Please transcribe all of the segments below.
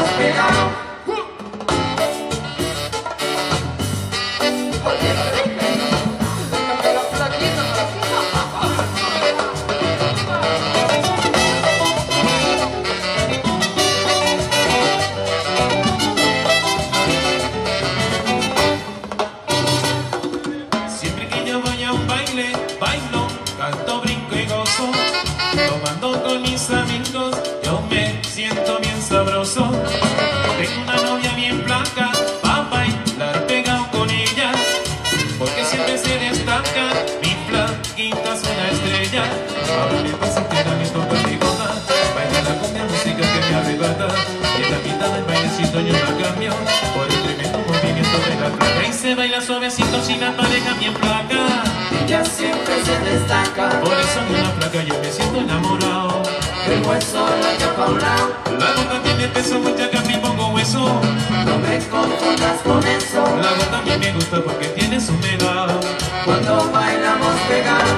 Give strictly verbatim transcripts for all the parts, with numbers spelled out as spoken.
bailamos pegados. Siempre que yo voy a un baile, bailo, canto, brinco y gozo. Tomando con mis amigos, yo me siento bien sabroso. Tengo una novia bien blanca, pa' bailar pegado con ella, porque siempre se destaca, mi flaquita es una estrella. Ahora me pasa entrenamiento perdigona, baila la cumbia, música que me arrebata. Y en la mitad del bailecito yo la cambio por el tremendo movimiento de la placa. Y se baila suavecito sin la pareja bien flaca. Ella siempre se destaca, Por eso de una flaca yo me siento enamorado. el hueso la echa pa' un lado. La gota tiene peso, mucha carne y poco hueso. No me confundas con eso, La gota a mí me gusta porque tiene su melao. cuando bailamos pegados.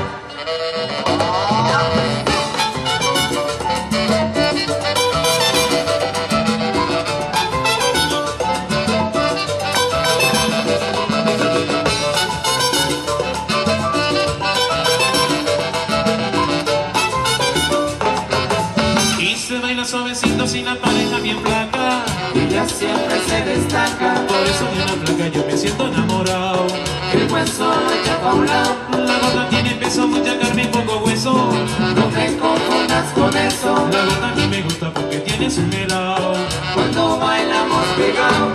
Y se baila suavecito sin la pareja bien flaca. Ella siempre se destaca, Por eso de una flaca yo me siento enamorado. el hueso lo echa pa' un lado. La gota tiene peso, mucha carne y poco hueso. No me confundas con eso, La gota a mí me gusta porque tiene su melao. cuando bailamos pegados.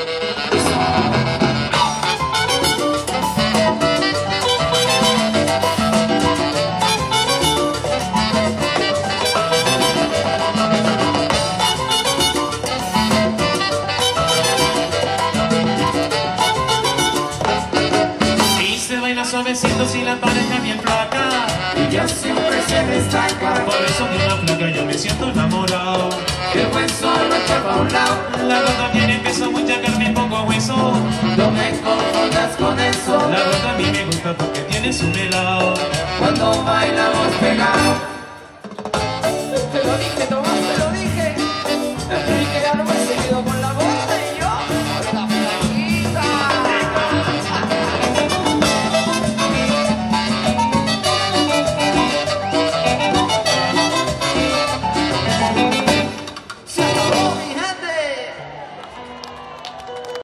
Y se baila suavecito sin la pareja bien flaca. Ella siempre se destaca, Por eso de una flaca yo me siento enamorado. el hueso lo echa pa' un lado. La gota tiene peso, mucha carne y poco hueso. No me confundas con eso, La gota a mí me gusta porque tiene su melao. cuando bailamos pegados.